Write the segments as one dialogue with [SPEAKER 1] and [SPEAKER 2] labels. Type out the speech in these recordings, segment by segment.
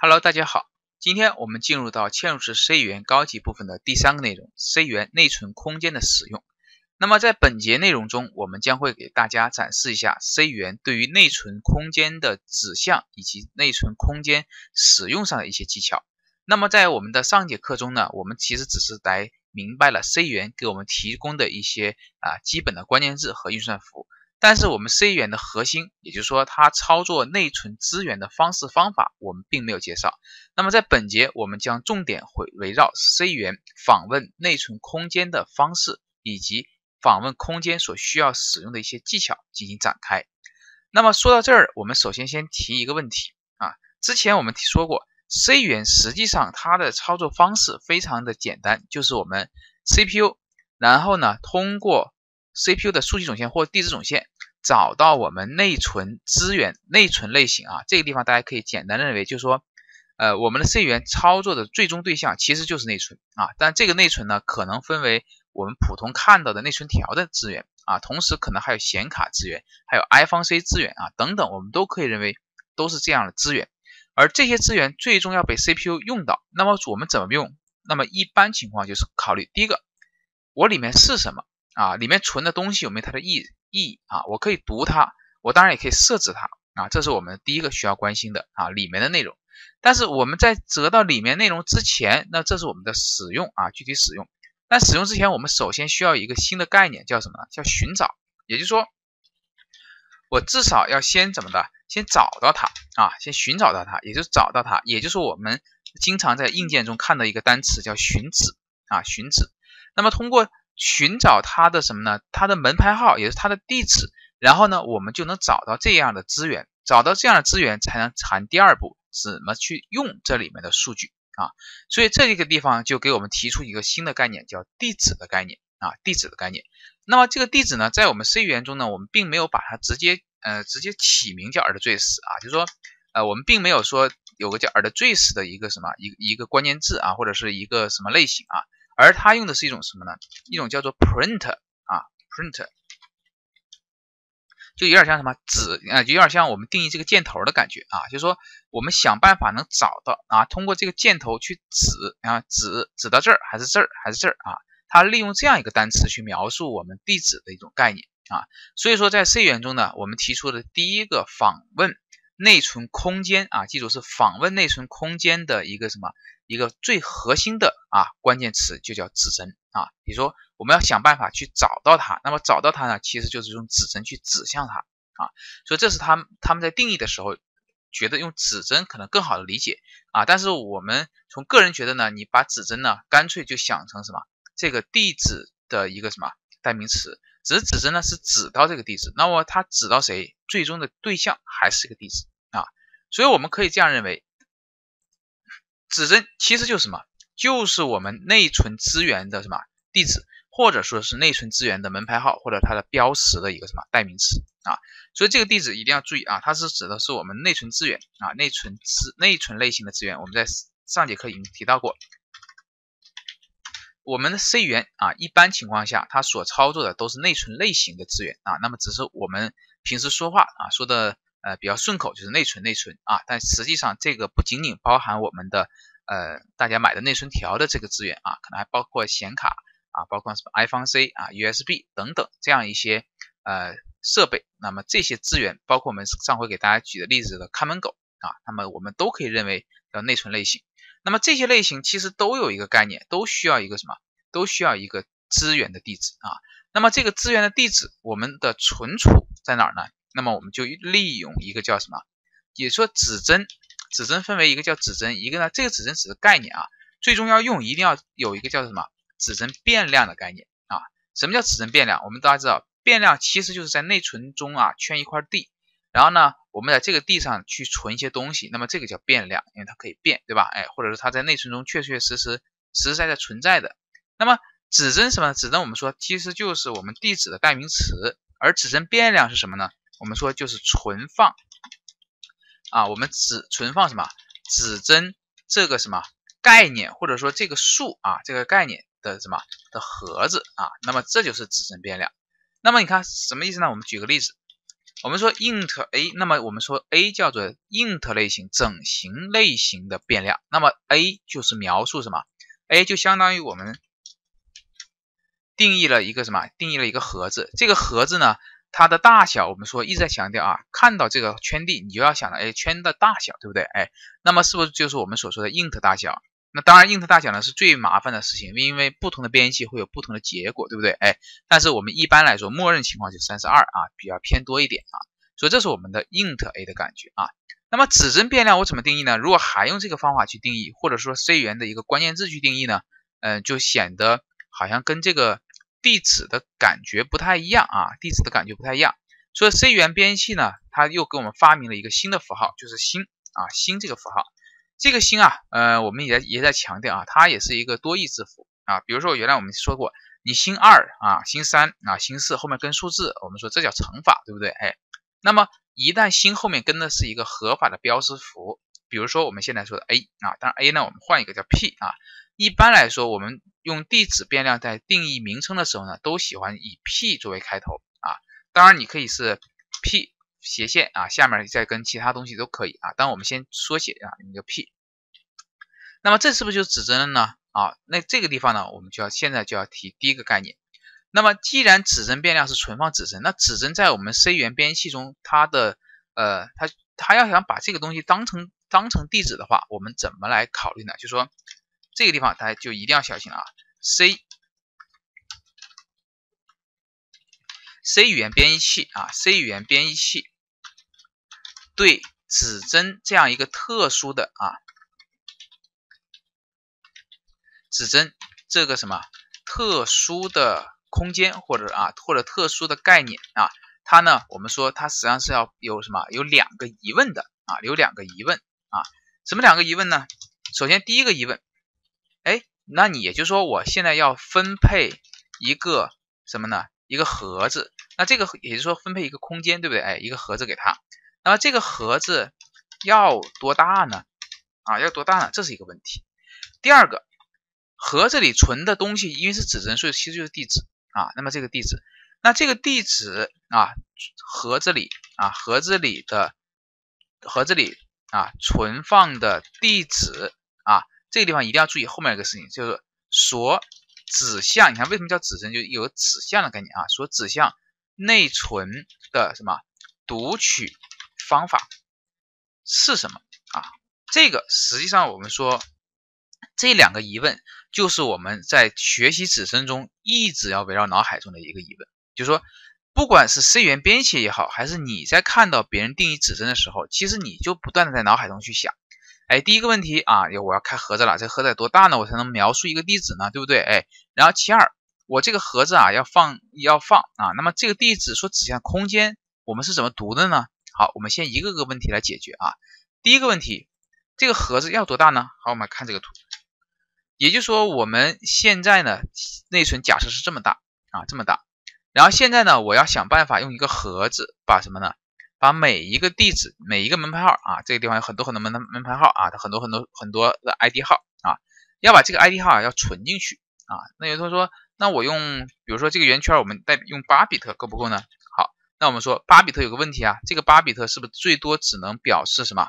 [SPEAKER 1] Hello，大家好，今天我们进入到嵌入式 C 语言高级部分的第3个内容 ，C 语言内存空间的使用。那么在本节内容中，我们将会给大家展示一下 C 语言对于内存空间的指向以及内存空间使用上的一些技巧。那么在我们的上节课中呢，我们其实只是来明白了 C 语言给我们提供的一些基本的关键字和运算符。但是我们 C 语言的核心，也就是说它操作内存资源的方式方法，我们并没有介绍。那么在本节我们将重点会围绕 C 语言访问内存空间的方式，以及访问空间所需要使用的一些技巧进行展开。那么说到这儿，我们首先先提一个问题之前我们说过 C 语言实际上它的操作方式非常的简单，就是我们 CPU 然后呢通过 CPU 的数据总线或地址总线找到我们内存资源内存类型这个地方大家可以简单认为就是说我们的 C 语言操作的最终对象其实就是内存但这个内存呢可能分为我们普通看到的内存条的资源同时可能还有显卡资源，还有 iPhone C 资源等等，我们都可以认为都是这样的资源。而这些资源最终要被 CPU 用到，那么我们怎么用？那么一般情况就是考虑第一个，我里面是什么里面存的东西有没有它的意义我可以读它，我当然也可以设置它这是我们第一个需要关心的里面的内容。但是我们在得到里面内容之前，那这是我们的使用具体使用。但使用之前，我们首先需要一个新的概念，叫什么呢？叫寻找。也就是说，我至少要先怎么的？先找到它先寻找到它，也就是找到它，也就是我们经常在硬件中看到一个单词叫寻址寻址。那么通过寻找它的什么呢？它的门牌号，也就是它的地址，然后呢，我们就能找到这样的资源，找到这样的资源才能谈第二步，怎么去用这里面的数据所以这个地方就给我们提出一个新的概念，叫地址的概念地址的概念。那么这个地址呢，在我们 C 语言中呢，我们并没有把它直接起名叫 address就是说我们并没有说有个叫 address 的一个什么一个关键字或者是一个什么类型而它用的是一种什么呢？一种叫做 print print 就有点像什么就有点像我们定义这个箭头的感觉就是说我们想办法能找到通过这个箭头去指到这儿还是这儿还是这儿它利用这样一个单词去描述我们地址的一种概念所以说在 C 语言中呢，我们提出的第一个访问内存空间记住是访问内存空间的一个什么一个最核心的关键词就叫指针比如说我们要想办法去找到它，那么找到它呢，其实就是用指针去指向它所以这是他们在定义的时候觉得用指针可能更好的理解但是我们从个人觉得呢，你把指针呢干脆就想成什么这个地址的一个什么代名词，只是指针呢是指到这个地址，那么它指到谁，最终的对象还是一个地址所以我们可以这样认为，指针其实就是什么，就是我们内存资源的什么地址，或者说是内存资源的门牌号或者它的标识的一个什么代名词所以这个地址一定要注意它是指的是我们内存资源内存类型的资源。我们在上节课已经提到过，我们的 C 语言一般情况下它所操作的都是内存类型的资源那么只是我们平时说话说的比较顺口，就是内存但实际上这个不仅仅包含我们的大家买的内存条的这个资源可能还包括显卡包括什么 iPhone C USB 等等这样一些设备。那么这些资源包括我们上回给大家举的例子的看门狗那么我们都可以认为叫内存类型。那么这些类型其实都有一个概念，都需要一个什么？都需要一个资源的地址那么这个资源的地址我们的存储在哪儿呢？那么我们就利用一个叫什么，也说指针分为一个叫指针，一个呢这个指针只是概念最终要用一定要有一个叫什么指针变量的概念什么叫指针变量？我们大家知道变量其实就是在内存中圈一块地，然后呢我们在这个地上去存一些东西，那么这个叫变量，因为它可以变，对吧或者是它在内存中确确实实实实在在存在的。那么指针什么？指针我们说其实就是我们地址的代名词，而指针变量是什么呢？我们说就是存放我们存放什么指针这个什么概念，或者说这个数这个概念的什么的盒子那么这就是指针变量。那么你看什么意思呢？我们举个例子， 我们说 int a， 那么我们说 a 叫做 int 类型整形类型的变量，那么 a 就是描述什么 ？a 就相当于我们定义了一个什么？定义了一个盒子。这个盒子呢，它的大小，我们说一直在强调啊，看到这个圈地，你就要想到，哎，圈的大小，对不对？哎，那么是不是就是我们所说的 int 大小？那当然 int 大小呢是最麻烦的事情，因为不同的编译器会有不同的结果，对不对？哎，但是我们一般来说，默认情况就是32啊，比较偏多一点啊。所以这是我们的 int a 的感觉啊。那么指针变量我怎么定义呢？如果还用这个方法去定义，或者说 C 语言的一个关键字去定义呢？就显得好像跟这个地址的感觉不太一样啊，地址的感觉不太一样。所以 C 语言编译器呢，它又给我们发明了一个新的符号，就是星啊，星这个符号。这个星啊，我们也在强调啊，它也是一个多义字符啊。比如说原来我们说过，你星2啊，星3啊，星4后面跟数字，我们说这叫乘法，对不对？哎，那么一旦星后面跟的是一个合法的标识符，比如说我们现在说的 a 啊，当然 a 呢，我们换一个叫 p 啊。一般来说，我们用地址变量在定义名称的时候呢，都喜欢以 p 作为开头啊。当然，你可以是 p 斜线啊，下面再跟其他东西都可以啊。当然，我们先缩写啊，用一个 p。那么这是不是就是指针了呢？啊，那这个地方呢，我们现在就要提第一个概念。那么既然指针变量是存放指针，那指针在我们 C 语言编译器中，它要想把这个东西当成地址的话，我们怎么来考虑呢？就是说这个地方大家就一定要小心了啊。C 语言编译器啊 ，C 语言编译器对指针这样一个特殊的指针这个什么特殊的空间或者特殊的概念啊，它呢我们说它实际上是要有什么有两个疑问的啊，有两个疑问啊，什么两个疑问呢？首先第一个疑问，哎，那你也就是说我现在要分配一个什么呢？一个盒子，那这个也就是说分配一个空间，对不对？哎，一个盒子给它，那么这个盒子要多大呢？啊，要多大呢？这是一个问题。第二个，盒子里存的东西因为是指针，所以其实就是地址啊。那么这个地址，那这个地址啊，盒子里存放的地址啊，这个地方一定要注意后面一个事情，就是所指向，你看为什么叫指针，就有指向的概念啊，所指向内存的什么读取方法是什么啊？这个实际上我们说这两个疑问就是我们在学习指针中一直要围绕脑海中的一个疑问，就是说不管是 C 语言编写也好，还是你在看到别人定义指针的时候，其实你就不断的在脑海中去想，哎，第一个问题啊，我要开盒子了，这个盒子多大呢？我才能描述一个地址呢，对不对？哎，然后其二，我这个盒子啊要放啊，那么这个地址所指向空间，我们是怎么读的呢？好，我们先一个个问题来解决啊。第一个问题，这个盒子要多大呢？好，我们看这个图。也就是说，我们现在呢，内存假设是这么大啊，这么大。然后现在呢，我要想办法用一个盒子把什么呢？把每一个地址、每一个门牌号啊，这个地方有很多门牌号啊，它很多的 ID 号啊，要把这个 ID 号要存进去啊。那有同学说，那我用，比如说这个圆圈，我们用8比特够不够呢？好，那我们说8比特有个问题啊，这个8比特是不是最多只能表示什么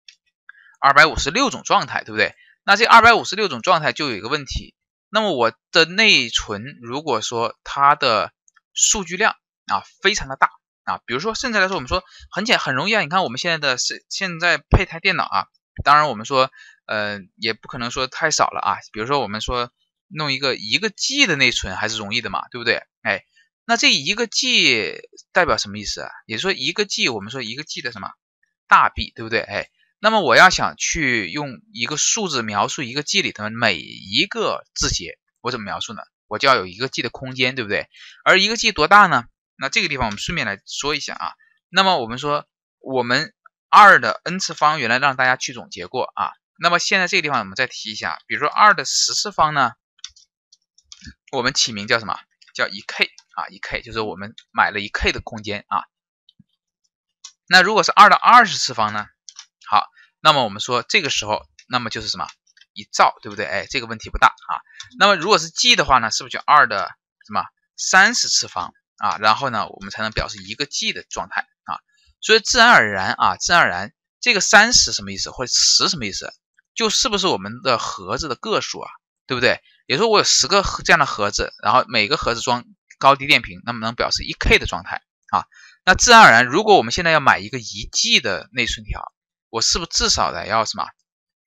[SPEAKER 1] ？256种状态，对不对？那这256种状态就有一个问题，那么我的内存如果说它的数据量啊非常的大啊，比如说甚至来说我们说很容易啊，你看我们现在配台电脑啊，当然我们说也不可能说太少了啊，比如说我们说弄一个G 的内存还是容易的嘛，对不对？哎，那这1个G 代表什么意思啊？也就是说1个 G 我们说1个 G 的什么大 B， 对不对？哎。那么我要想去用一个数字描述1个 G 里的每一个字节，我怎么描述呢？我就要有1个 G 的空间，对不对？而1个 G 多大呢？那这个地方我们顺便来说一下啊。那么我们说我们2的 n 次方原来让大家去总结过啊。那么现在这个地方我们再提一下，比如说2的10次方呢，我们起名叫什么？叫 1K 啊 ，1K 就是我们买了1K 的空间啊。那如果是2的20次方呢？好，那么我们说这个时候，那么就是什么1兆，对不对？哎，这个问题不大啊。那么如果是 G 的话呢，是不是就2的什么30次方啊？然后呢，我们才能表示1个 G 的状态啊。 所以自然而然啊，自然而然这个30什么意思，或者10什么意思，就是不是我们的盒子的个数啊，对不对？也就是说我有10个这样的盒子，然后每个盒子装高低电平，那么能表示1K 的状态啊。那自然而然，如果我们现在要买一个1G 的内存条，我是不是至少得要什么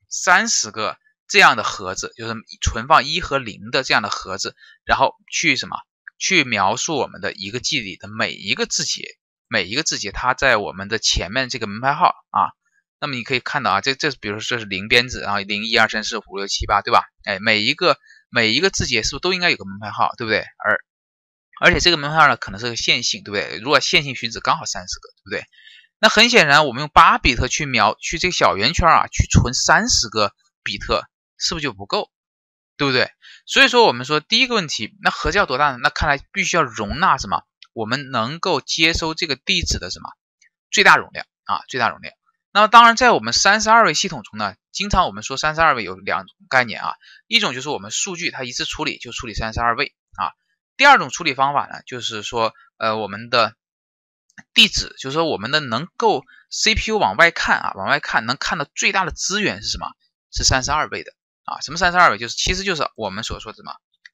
[SPEAKER 1] 30个这样的盒子，就是存放1和0的这样的盒子，然后去什么去描述我们的1个 G 里的每一个字节，它在我们的前面这个门牌号啊。那么你可以看到啊，这比如说这是0编制，然后0、1、2、3、4、5、6、7、8，对吧？哎，每一个字节是不是都应该有个门牌号，对不对？而且这个门牌号呢可能是个线性，对不对？如果线性寻值刚好30个，对不对？那很显然我们用8比特去这个小圆圈啊，去存30个比特，是不是就不够？对不对？所以说我们说第一个问题，那盒子要多大呢？那看来必须要容纳什么？我们能够接收这个地址的什么最大容量啊，最大容量。那么当然在我们32位系统中呢，经常我们说32位有2种概念啊，一种就是我们数据它一次处理就处理32位啊，第二种处理方法呢，就是说我们的地址，就是说我们的能够 CPU 往外看啊，往外看能看到最大的资源是什么？是32位的啊。什么32位？其实就是我们所说的什么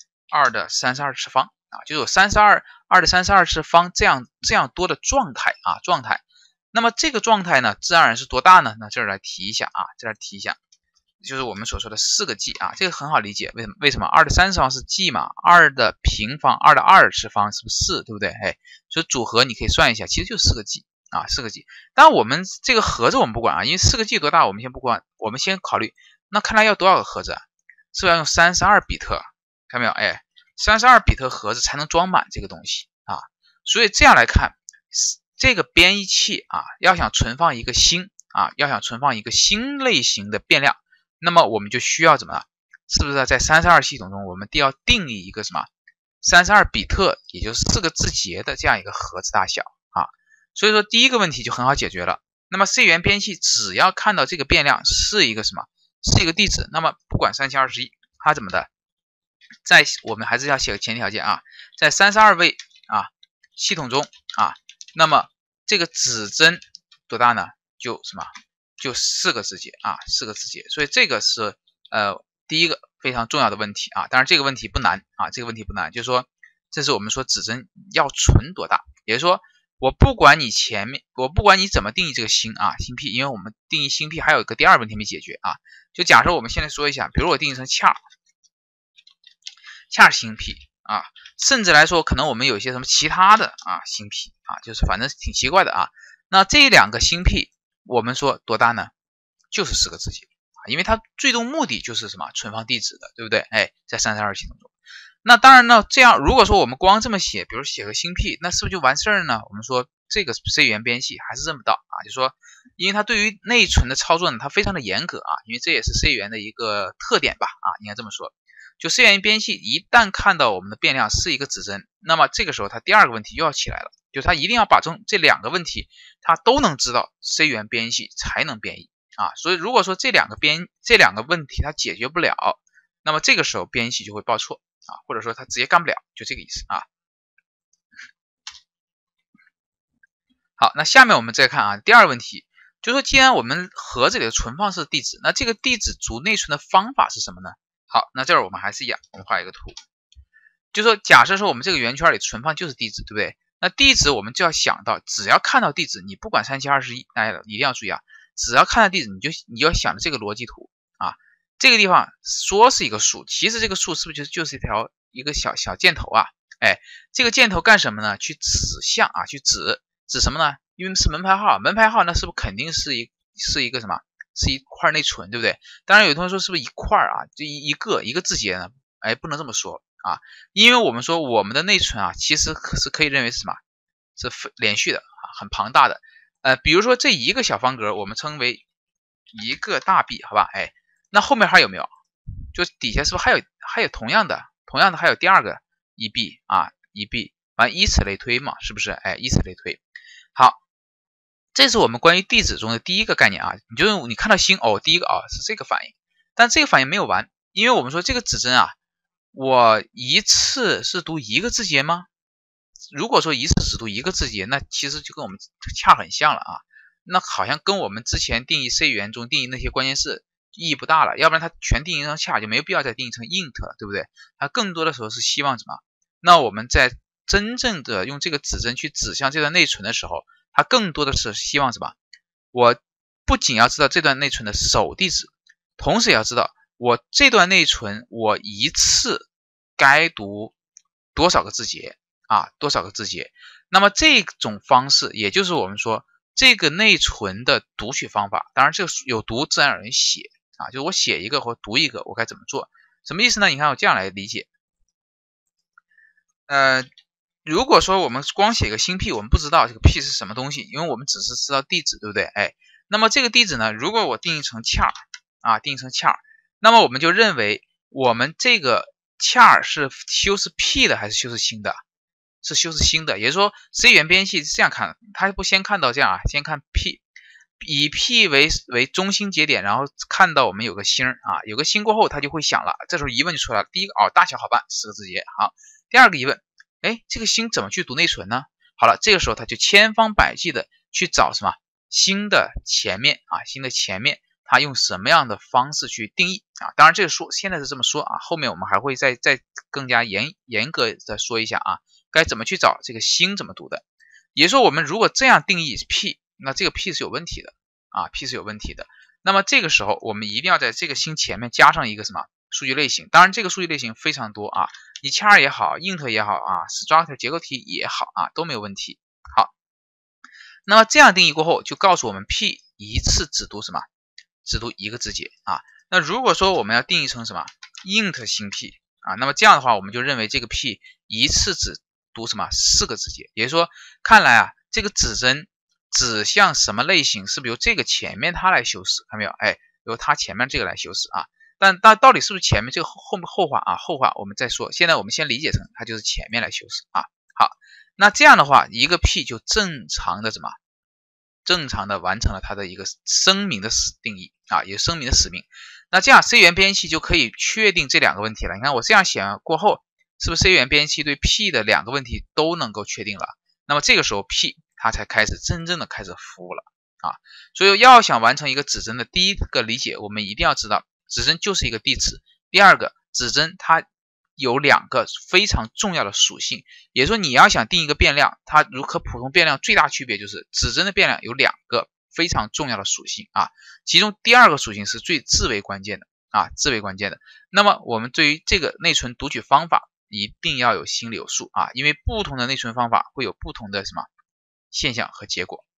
[SPEAKER 1] 2的32次方啊，就有2的32次方这样多的状态啊，状态。那么这个状态呢，自然而然是多大呢？那这儿来提一下啊，这儿提一下，就是我们所说的4个 G 啊，这个很好理解。为什么2的3次方是 G 嘛？2的平方，2的2次方是不是4，对不对？哎，所以组合你可以算一下，其实就4个 G 啊，4个 G。当然我们这个盒子我们不管啊，因为4个 G 多大我们先不管，我们先考虑，那看来要多少个盒子啊？是不是要用32比特？看到没有？哎，32比特盒子才能装满这个东西啊。所以这样来看，这个编译器啊，要想存放一个新类型的变量，那么我们就需要怎么？是不是在32系统中，我们要定义一个什么32比特，也就是4个字节的这样一个盒子大小啊？所以说第一个问题就很好解决了。那么 C 语言编译器只要看到这个变量是一个什么？是一个地址，那么不管3021，它怎么的，我们还是要写个前提条件啊，在32位啊系统中啊，那么这个指针多大呢？就4个字节啊，4个字节。所以这个是第一个非常重要的问题啊。当然这个问题不难啊，就是说这是我们说指针要存多大，也就是说我不管你怎么定义这个星 P， 因为我们定义星 P 还有一个第二个问题没解决啊。就假设我们现在说一下，比如我定义成恰星 P 啊，甚至来说可能我们有一些什么其他的星 P 啊，就是反正挺奇怪的啊。那这2个星 P 我们说多大呢？就是4个字节啊，因为它最终目的就是什么存放地址的，对不对？哎，在32系统中。那当然呢，这样如果说我们光这么写，比如写个星 P，那是不是就完事儿呢？我们说这个 C 语言编译器还是认不到啊，就是说因为它对于内存的操作呢，它非常的严格啊，因为这也是 C 语言的一个特点吧啊，应该这么说。就 C 语言编译器一旦看到我们的变量是一个指针，那么这个时候它第二个问题又要起来了，就是它一定要把这2个问题它都能知道 C 语言编译器才能编译啊。所以如果说这两个问题它解决不了，那么这个时候编译器就会报错啊，或者说它直接干不了，就这个意思啊。好，那下面我们再看啊，第二个问题，就是说既然我们盒子里的存放是地址，那这个地址逐内存的方法是什么呢？好，那这儿我们还是一样，我们画一个图，就说假设说我们这个圆圈里存放就是地址，对不对？那地址我们就要想到，只要看到地址，你不管3721，大家一定要注意啊，只要看到地址，你就要想着这个逻辑图啊。这个地方说是一个数，其实这个数是不是就是一个小箭头啊？哎，这个箭头干什么呢？去指向啊，去指什么呢？因为是门牌号，门牌号那是不是肯定是一个什么？是一块内存，对不对？当然有同学说是不是一块啊？就一个字节呢？哎，不能这么说啊，因为我们说我们的内存啊，其实是可以认为是什么？是连续的啊，很庞大的。比如说这一个小方格，我们称为一个大 B， 好吧？哎，那后面还有没有？就底下是不是还有同样的还有第二个1B 啊1B， 完以此类推嘛，是不是？哎，以此类推。好，这是我们关于地址中的第一个概念啊。你看到星第一个是这个反应，但这个反应没有完，因为我们说这个指针啊，我一次是读1个字节吗？ 如果说一次只读一个字节，那其实就跟我们char很像了啊。那好像跟我们之前定义 C 语言中定义那些关键式意义不大了，要不然它全定义成char就没有必要再定义成 int 了，对不对？它更多的时候是希望什么？那我们在真正的用这个指针去指向这段内存的时候，它更多的是希望什么？我不仅要知道这段内存的首地址，同时也要知道我这段内存我一次该读多少个字节啊，多少个字节。那么这种方式，也就是我们说这个内存的读取方法，当然这个有读自然有人写啊，就是我写一个或读一个，我该怎么做？什么意思呢？你看我这样来理解，如果说我们光写一个新 P， 我们不知道这个 P 是什么东西，因为我们只是知道地址，对不对？哎，那么这个地址呢，如果我定义成 char 啊，定义成 char， 那么我们就认为我们这个 char 是修饰 P 的还是修饰新的？是修饰新的，也就是说 C 语言编辑是这样看的，它不先看到这样啊，先看 P， 以 P 为中心节点，然后看到我们有个星啊，有个星过后它就会响了，这时候疑问就出来了，第一个大小好办，4个字节，好，第二个疑问，哎，这个星怎么去读内存呢？好了，这个时候它就千方百计的去找什么星的前面啊，星的前面它用什么样的方式去定义啊？当然这个说现在是这么说啊，后面我们还会再更加严格的说一下啊，该怎么去找这个星怎么读的。也就是说我们如果这样定义 P， 那这个 P 是有问题的啊 ，P 是有问题的。那么这个时候我们一定要在这个星前面加上一个什么数据类型，当然这个数据类型非常多啊，你char也好 int 也好啊 structure 结构体也好啊，都没有问题。好，那么这样定义过后就告诉我们 P 一次只读什么？只读一个字节啊。那如果说我们要定义成什么 int 新 P 啊，那么这样的话我们就认为这个 P 一次只读什么4个字节，也就是说看来啊这个指针指向什么类型是不是由这个前面它来修饰，看到没有？哎，由它前面这个来修饰啊。但到底是不是前面这个后话啊？后话我们再说。现在我们先理解成它就是前面来修饰啊。好，那这样的话，一个 P 就正常的什么？正常的完成了它的一个声明的定义啊，也声明的使命。那这样 C 语言编辑就可以确定这两个问题了。你看我这样写完过后，是不是 C 语言编辑对 P 的2个问题都能够确定了？那么这个时候 P 它才开始真正的开始服务了啊。所以要想完成一个指针的第一个理解，我们一定要知道指针就是一个地址。第二个，指针它有2个非常重要的属性，也就是说你要想定一个变量，它和普通变量最大区别就是指针的变量有2个非常重要的属性啊，其中第2个属性是至为关键的啊，至为关键的。那么我们对于这个内存读取方法一定要有心里有数啊，因为不同的内存方法会有不同的什么现象和结果。